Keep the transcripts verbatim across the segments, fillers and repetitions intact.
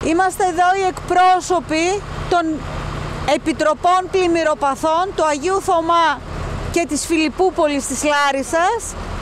Είμαστε εδώ οι εκπρόσωποι των Επιτροπών Πλημμυροπαθών του Αγίου Θωμά και της Φιλιππούπολης της Λάρισσας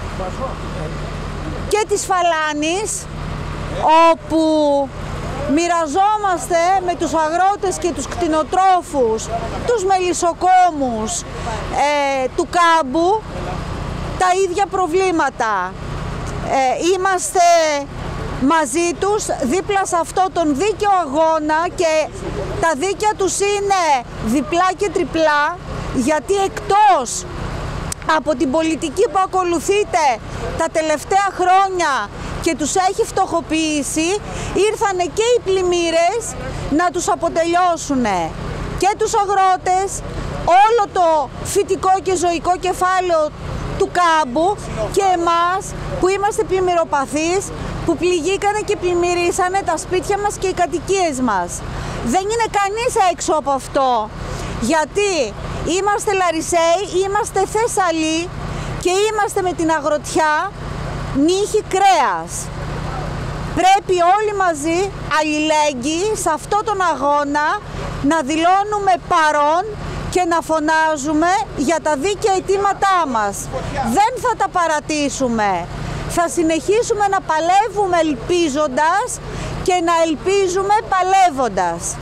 και της Φαλάνης, όπου μοιραζόμαστε με τους αγρότες και τους κτηνοτρόφους, τους μελισσοκόμους ε, του κάμπου τα ίδια προβλήματα. Ε, είμαστε μαζί τους δίπλα σε αυτό τον δίκαιο αγώνα και τα δίκαια τους είναι διπλά και τριπλά, γιατί εκτός από την πολιτική που ακολουθείτε τα τελευταία χρόνια και τους έχει φτωχοποιήσει, ήρθανε και οι πλημμύρες να τους αποτελειώσουν και τους αγρότες, όλο το φυτικό και ζωικό κεφάλαιο του κάμπου και εμάς που είμαστε πλημμυροπαθείς, που πληγήκανε και πλημμυρίσανε τα σπίτια μας και οι κατοικίες μας. Δεν είναι κανείς έξω από αυτό, γιατί είμαστε Λαρισαίοι, είμαστε Θεσσαλοί και είμαστε με την αγροτιά νύχη κρέας. Πρέπει όλοι μαζί, αλληλέγγυοι, σε αυτό τον αγώνα να δηλώνουμε παρόν και να φωνάζουμε για τα δίκαια αιτήματά μας. Δεν θα τα παρατήσουμε. Θα συνεχίσουμε να παλεύουμε ελπίζοντας και να ελπίζουμε παλεύοντας.